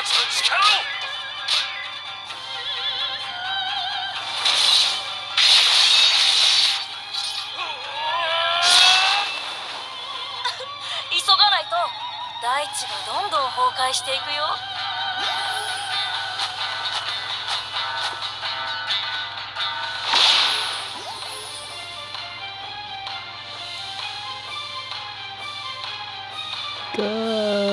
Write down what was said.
力を。 急がないと大地がどんどん崩壊していくよ。 か